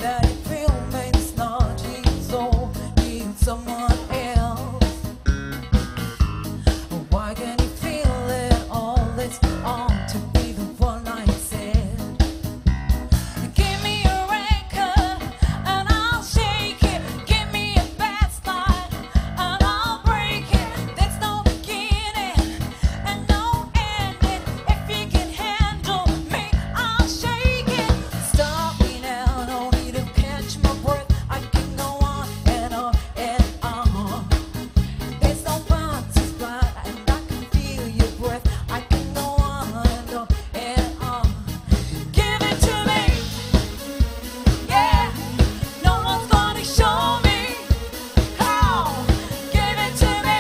that it remains not so in someone else. Why can't you feel it all? It's on to be the one I said. Give me a record and I'll shake it. Give me a bass line and I'll break it. There's no beginning and no ending. If you can handle me, I'll shake it. Stop me now, no need to catch my breath. I can go on and on and on. There's no bounces blind and I can feel your breath. I can go on and on and on. Give it to me, yeah. No one's gonna show me how. Give it to me,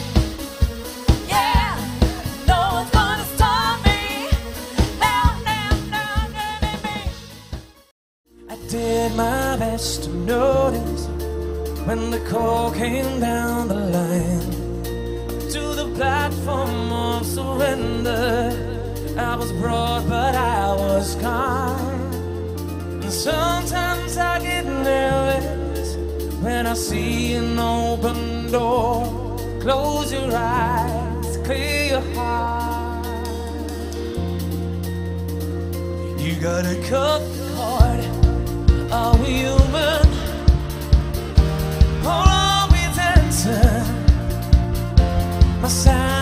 yeah. No one's gonna stop me. Now, give it me. I did my best to notice when the call came down the line to the platform of surrender. I was broad, but I was kind. And sometimes I get nervous when I see an open door. Close your eyes, clear your heart. You gotta cut the cord. Are we human? Or are we dancing? My side.